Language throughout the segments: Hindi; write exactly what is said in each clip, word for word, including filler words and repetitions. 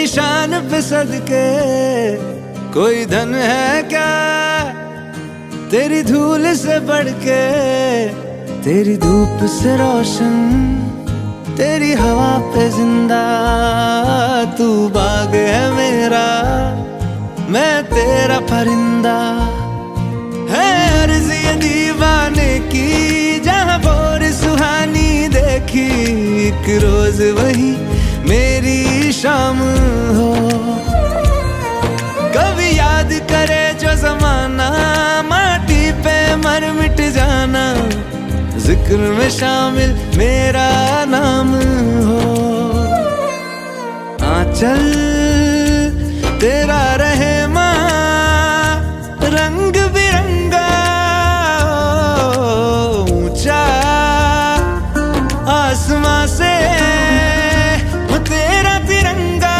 शान पे सदके कोई धन है क्या तेरी धूल से बढ़ के, तेरी धूप से रोशन, तेरी हवा पे जिंदा। तू बाग है मेरा, मैं तेरा परिंदा। है अर्ज़ ये दीवाने की, जहाँ बोर सुहानी देखी, एक रोज वही मेरी शाम हो। कभी याद करे जो जमाना, माटी पे मर मिट जाना, जिक्र में शामिल मेरा नाम हो। आंचल तेरा रहे माँ, रंग बिरंगा, ऊंचा आसमां से वो तेरा तिरंगा।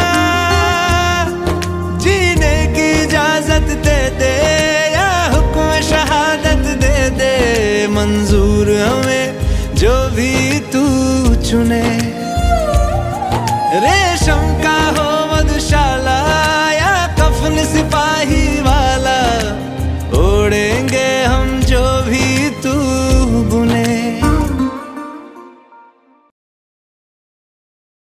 जीने की इजाजत दे दे या हुक्म शहादत दे दे, मंजूर हमें जो भी तू चुने। रे